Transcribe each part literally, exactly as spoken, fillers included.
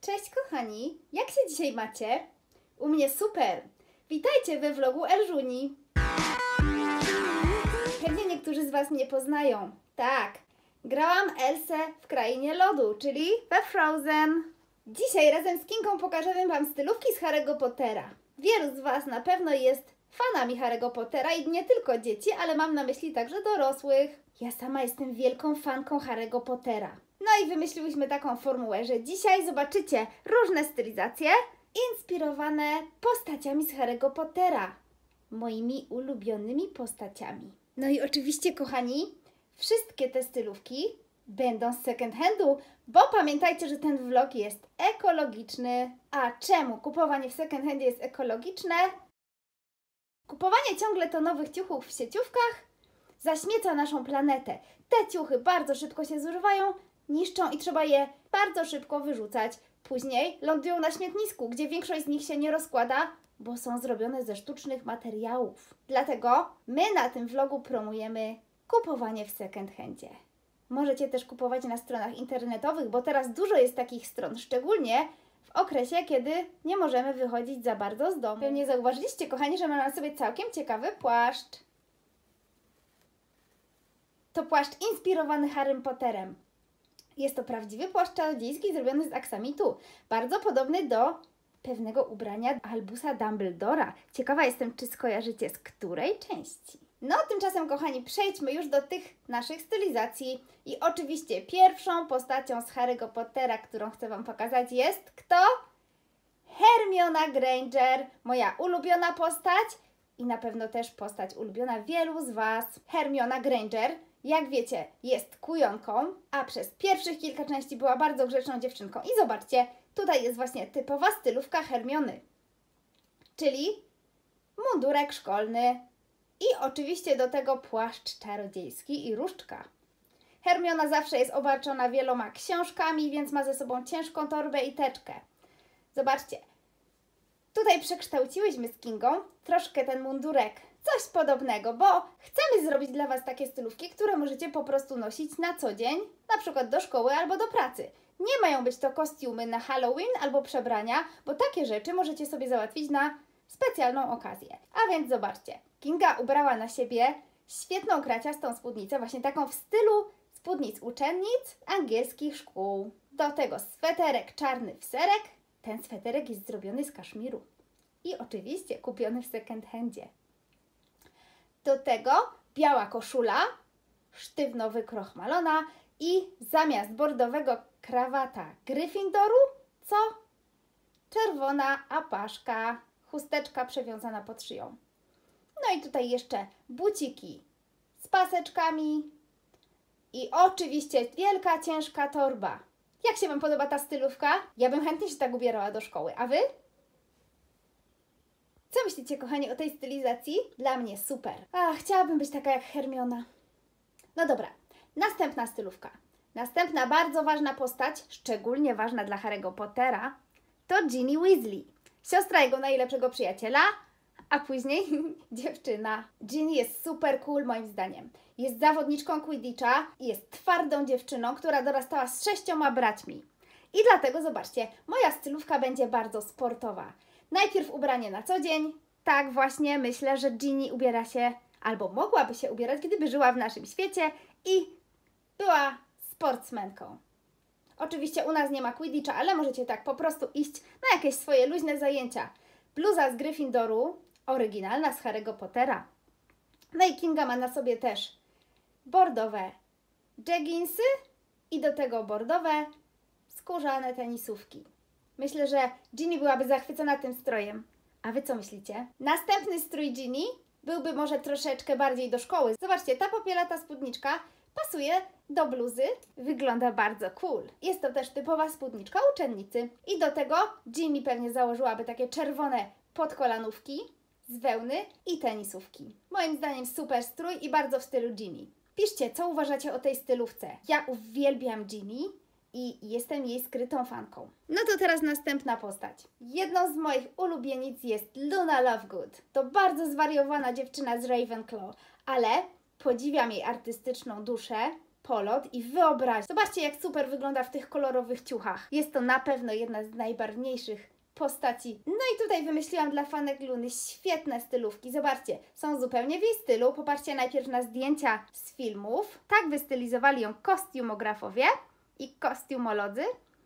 Cześć kochani, jak się dzisiaj macie? U mnie super! Witajcie we vlogu Elżuni. Pewnie niektórzy z Was mnie poznają. Tak, grałam Elsę w Krainie Lodu, czyli we Frozen. Dzisiaj razem z Kingą pokażemy Wam stylówki z Harry'ego Pottera. Wielu z Was na pewno jest fanami Harry'ego Pottera i nie tylko dzieci, ale mam na myśli także dorosłych. Ja sama jestem wielką fanką Harry'ego Pottera. No i wymyśliłyśmy taką formułę, że dzisiaj zobaczycie różne stylizacje inspirowane postaciami z Harry'ego Pottera. Moimi ulubionymi postaciami. No i oczywiście, kochani, wszystkie te stylówki będą z second handu, bo pamiętajcie, że ten vlog jest ekologiczny. A czemu kupowanie w second handzie jest ekologiczne? Kupowanie ciągle to nowych ciuchów w sieciówkach zaśmieca naszą planetę. Te ciuchy bardzo szybko się zużywają, niszczą i trzeba je bardzo szybko wyrzucać. Później lądują na śmietnisku, gdzie większość z nich się nie rozkłada, bo są zrobione ze sztucznych materiałów. Dlatego my na tym vlogu promujemy kupowanie w second handzie. Możecie też kupować na stronach internetowych, bo teraz dużo jest takich stron, szczególnie w okresie, kiedy nie możemy wychodzić za bardzo z domu. Pewnie zauważyliście, kochani, że mam na sobie całkiem ciekawy płaszcz. To płaszcz inspirowany Harrym Potterem. Jest to prawdziwy płaszcz czarodziejski zrobiony z aksamitu, bardzo podobny do pewnego ubrania Albusa Dumbledora. Ciekawa jestem, czy skojarzycie z której części. No, tymczasem, kochani, przejdźmy już do tych naszych stylizacji. I oczywiście pierwszą postacią z Harry'ego Pottera, którą chcę Wam pokazać, jest kto? Hermiona Granger, moja ulubiona postać i na pewno też postać ulubiona wielu z Was. Hermiona Granger, jak wiecie, jest kujonką, a przez pierwszych kilka części była bardzo grzeczną dziewczynką. I zobaczcie, tutaj jest właśnie typowa stylówka Hermiony, czyli mundurek szkolny i oczywiście do tego płaszcz czarodziejski i różdżka. Hermiona zawsze jest obarczona wieloma książkami, więc ma ze sobą ciężką torbę i teczkę. Zobaczcie, tutaj przekształciłyśmy z Kingą troszkę ten mundurek. Coś podobnego, bo chcemy zrobić dla Was takie stylówki, które możecie po prostu nosić na co dzień, na przykład do szkoły albo do pracy. Nie mają być to kostiumy na Halloween albo przebrania, bo takie rzeczy możecie sobie załatwić na specjalną okazję. A więc zobaczcie, Kinga ubrała na siebie świetną kraciastą spódnicę, właśnie taką w stylu spódnic uczennic angielskich szkół. Do tego sweterek czarny w serek. Ten sweterek jest zrobiony z kaszmiru i oczywiście kupiony w second handzie. Do tego biała koszula, sztywno wykrochmalona i zamiast bordowego krawata Gryffindoru, co? Czerwona apaszka, chusteczka przewiązana pod szyją. No i tutaj jeszcze buciki z paseczkami i oczywiście wielka, ciężka torba. Jak się Wam podoba ta stylówka? Ja bym chętnie się tak ubierała do szkoły, a Wy? Co myślicie, kochani, o tej stylizacji? Dla mnie super. A, chciałabym być taka jak Hermiona. No dobra, następna stylówka. Następna bardzo ważna postać, szczególnie ważna dla Harry'ego Pottera, to Ginny Weasley. Siostra jego najlepszego przyjaciela, a później dziewczyna. Ginny jest super cool moim zdaniem. Jest zawodniczką Quidditcha i jest twardą dziewczyną, która dorastała z sześcioma braćmi. I dlatego, zobaczcie, moja stylówka będzie bardzo sportowa. Najpierw ubranie na co dzień. Tak właśnie myślę, że Ginny ubiera się, albo mogłaby się ubierać, gdyby żyła w naszym świecie i była sportsmenką. Oczywiście u nas nie ma Quidditcha, ale możecie tak po prostu iść na jakieś swoje luźne zajęcia. Bluza z Gryffindoru, oryginalna z Harry'ego Pottera. No i Kinga ma na sobie też bordowe jeggingsy i do tego bordowe skórzane tenisówki. Myślę, że Ginny byłaby zachwycona tym strojem. A Wy co myślicie? Następny strój Ginny byłby może troszeczkę bardziej do szkoły. Zobaczcie, ta popielata spódniczka pasuje do bluzy. Wygląda bardzo cool. Jest to też typowa spódniczka uczennicy. I do tego Ginny pewnie założyłaby takie czerwone podkolanówki z wełny i tenisówki. Moim zdaniem super strój i bardzo w stylu Ginny. Piszcie, co uważacie o tej stylówce. Ja uwielbiam Ginny i jestem jej skrytą fanką. No to teraz następna postać. Jedną z moich ulubienic jest Luna Lovegood. To bardzo zwariowana dziewczyna z Ravenclaw, ale podziwiam jej artystyczną duszę polot i wyobraź. Zobaczcie, jak super wygląda w tych kolorowych ciuchach. Jest to na pewno jedna z najbarwniejszych postaci. No i tutaj wymyśliłam dla fanek Luny świetne stylówki. Zobaczcie, są zupełnie w jej stylu. Popatrzcie najpierw na zdjęcia z filmów. Tak wystylizowali ją kostiumografowie i kostiumolodzy.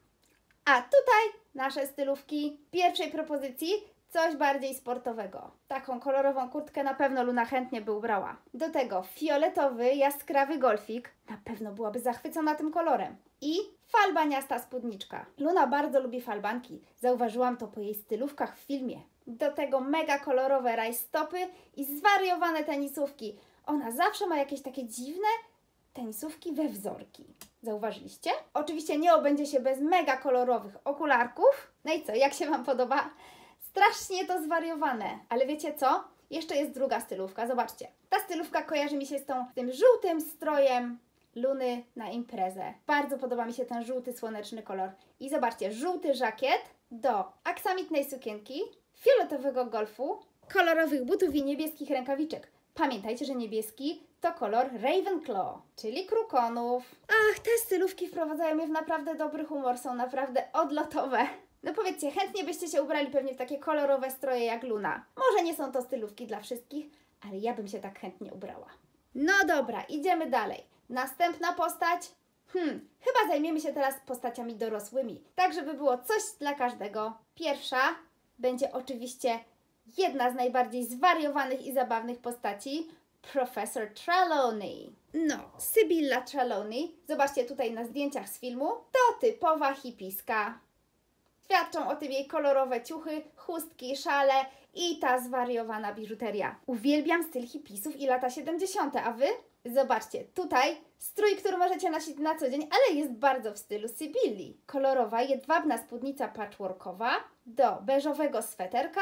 A tutaj nasze stylówki pierwszej propozycji. Coś bardziej sportowego. Taką kolorową kurtkę na pewno Luna chętnie by ubrała. Do tego fioletowy, jaskrawy golfik. Na pewno byłaby zachwycona tym kolorem. I falbaniasta spódniczka. Luna bardzo lubi falbanki. Zauważyłam to po jej stylówkach w filmie. Do tego mega kolorowe rajstopy i zwariowane tenisówki. Ona zawsze ma jakieś takie dziwne tenisówki we wzorki. Zauważyliście? Oczywiście nie obędzie się bez mega kolorowych okularków. No i co, jak się Wam podoba? Strasznie to zwariowane, ale wiecie co? Jeszcze jest druga stylówka, zobaczcie. Ta stylówka kojarzy mi się z tą, tym żółtym strojem Luny na imprezę. Bardzo podoba mi się ten żółty słoneczny kolor. I zobaczcie, żółty żakiet do aksamitnej sukienki, fioletowego golfu, kolorowych butów i niebieskich rękawiczek. Pamiętajcie, że niebieski to kolor Ravenclaw, czyli krukonów. Ach, te stylówki wprowadzają mnie w naprawdę dobry humor, są naprawdę odlotowe. No powiedzcie, chętnie byście się ubrali pewnie w takie kolorowe stroje jak Luna. Może nie są to stylówki dla wszystkich, ale ja bym się tak chętnie ubrała. No dobra, idziemy dalej. Następna postać. Hmm, chyba zajmiemy się teraz postaciami dorosłymi, tak żeby było coś dla każdego. Pierwsza będzie oczywiście jedna z najbardziej zwariowanych i zabawnych postaci, Profesor Trelawney. No, Sybylla Trelawney, zobaczcie tutaj na zdjęciach z filmu, to typowa hipiska. Świadczą o tym jej kolorowe ciuchy, chustki, szale i ta zwariowana biżuteria. Uwielbiam styl hipisów i lata siedemdziesiąte, a Wy? Zobaczcie, tutaj strój, który możecie nosić na co dzień, ale jest bardzo w stylu Sybylli. Kolorowa, jedwabna spódnica patchworkowa, do beżowego sweterka,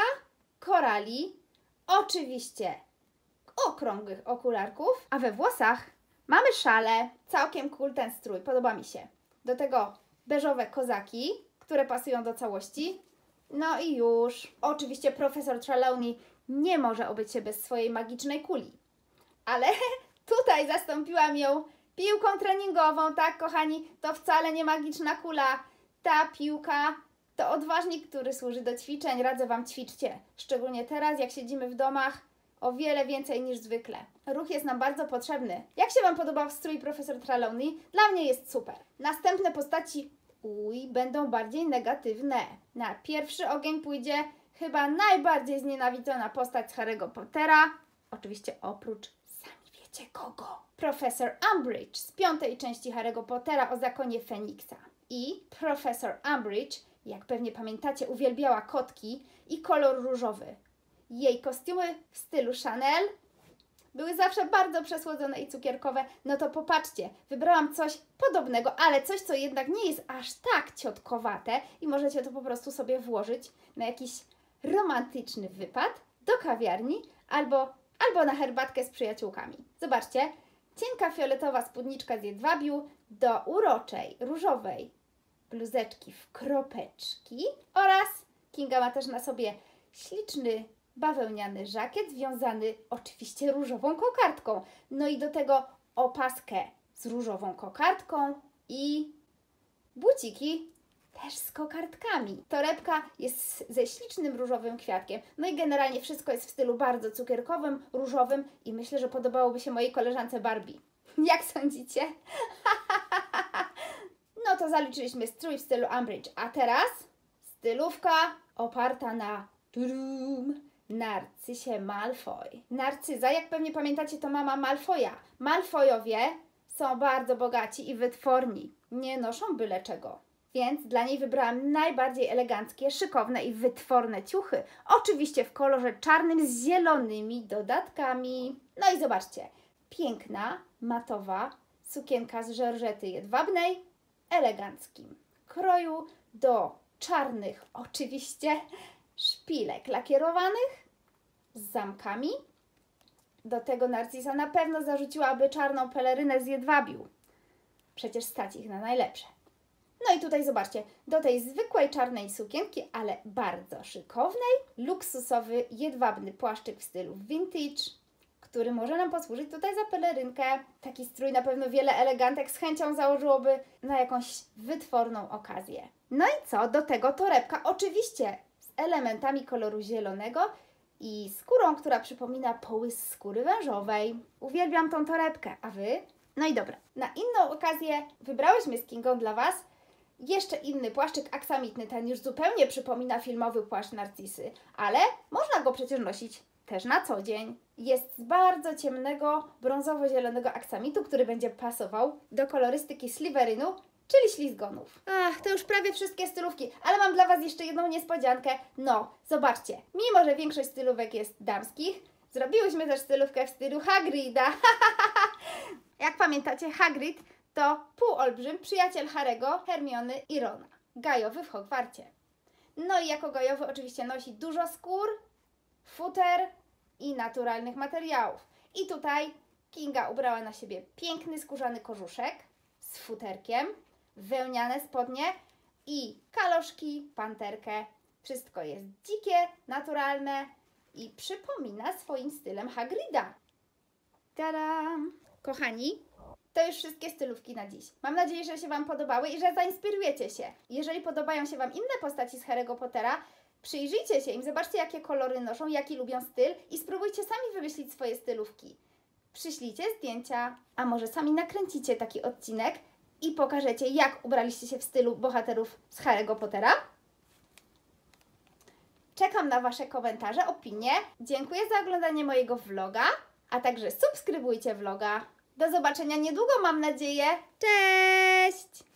korali, oczywiście okrągłych okularków, a we włosach mamy szale. Całkiem cool ten strój, podoba mi się. Do tego beżowe kozaki, które pasują do całości. No i już. Oczywiście profesor Trelawney nie może obyć się bez swojej magicznej kuli. Ale tutaj zastąpiłam ją piłką treningową, tak kochani, to wcale nie magiczna kula. Ta piłka to odważnik, który służy do ćwiczeń. Radzę Wam, ćwiczcie. Szczególnie teraz, jak siedzimy w domach, o wiele więcej niż zwykle. Ruch jest nam bardzo potrzebny. Jak się Wam podobał strój profesor Trelawney? Dla mnie jest super. Następne postaci, uj, będą bardziej negatywne. Na pierwszy ogień pójdzie chyba najbardziej znienawidzona postać z Harry'ego Pottera. Oczywiście oprócz, sami wiecie kogo. Profesor Umbridge z piątej części Harry'ego Pottera o zakonie Feniksa. I profesor Umbridge, jak pewnie pamiętacie, uwielbiała kotki i kolor różowy. Jej kostiumy w stylu Chanel były zawsze bardzo przesłodzone i cukierkowe. No to popatrzcie, wybrałam coś podobnego, ale coś, co jednak nie jest aż tak ciotkowate i możecie to po prostu sobie włożyć na jakiś romantyczny wypad do kawiarni albo, albo na herbatkę z przyjaciółkami. Zobaczcie, cienka fioletowa spódniczka z jedwabiu do uroczej, różowej bluzeczki w kropeczki oraz Kinga ma też na sobie śliczny bawełniany żakiet związany oczywiście różową kokardką. No i do tego opaskę z różową kokardką i buciki też z kokardkami. Torebka jest ze ślicznym różowym kwiatkiem. No i generalnie wszystko jest w stylu bardzo cukierkowym, różowym i myślę, że podobałoby się mojej koleżance Barbie. Jak sądzicie? No to zaliczyliśmy strój w stylu Umbridge. A teraz stylówka oparta na tudum, Narcyzie Malfoy. Narcyza, jak pewnie pamiętacie, to mama Malfoya. Malfoyowie są bardzo bogaci i wytworni. Nie noszą byle czego. Więc dla niej wybrałam najbardziej eleganckie, szykowne i wytworne ciuchy. Oczywiście w kolorze czarnym z zielonymi dodatkami. No i zobaczcie, piękna, matowa sukienka z żorżety jedwabnej, eleganckim kroju do czarnych, oczywiście, szpilek lakierowanych z zamkami. Do tego Narcyza na pewno zarzuciłaby czarną pelerynę z jedwabiu. Przecież stać ich na najlepsze. No i tutaj zobaczcie, do tej zwykłej czarnej sukienki, ale bardzo szykownej, luksusowy, jedwabny płaszczyk w stylu vintage, który może nam posłużyć tutaj za pelerynkę. Taki strój na pewno wiele elegantek z chęcią założyłoby na jakąś wytworną okazję. No i co? Do tego torebka, oczywiście z elementami koloru zielonego i skórą, która przypomina połys skóry wężowej. Uwielbiam tą torebkę, a Wy? No i dobra, na inną okazję wybrałyśmy z Kingą dla Was jeszcze inny płaszczyk aksamitny. Ten już zupełnie przypomina filmowy płaszcz Narcisy, ale można go przecież nosić też na co dzień. Jest z bardzo ciemnego, brązowo-zielonego aksamitu, który będzie pasował do kolorystyki sliverynu, czyli ślizgonów. Ach, to już prawie wszystkie stylówki, ale mam dla Was jeszcze jedną niespodziankę. No, zobaczcie, mimo że większość stylówek jest damskich, zrobiłyśmy też stylówkę w stylu Hagrida. Jak pamiętacie, Hagrid to półolbrzym, przyjaciel Harry'ego, Hermiony i Rona. Gajowy w Hogwarcie. No i jako gajowy oczywiście nosi dużo skór, futer i naturalnych materiałów. I tutaj Kinga ubrała na siebie piękny skórzany kożuszek z futerkiem, wełniane spodnie i kaloszki, panterkę. Wszystko jest dzikie, naturalne i przypomina swoim stylem Hagrida. Tadam! Kochani, to już wszystkie stylówki na dziś. Mam nadzieję, że się Wam podobały i że zainspirujecie się. Jeżeli podobają się Wam inne postaci z Harry'ego Pottera, przyjrzyjcie się im, zobaczcie jakie kolory noszą, jaki lubią styl i spróbujcie sami wymyślić swoje stylówki. Przyślijcie zdjęcia, a może sami nakręcicie taki odcinek i pokażecie, jak ubraliście się w stylu bohaterów z Harry'ego Pottera. Czekam na Wasze komentarze, opinie. Dziękuję za oglądanie mojego vloga, a także subskrybujcie vloga. Do zobaczenia niedługo, mam nadzieję. Cześć!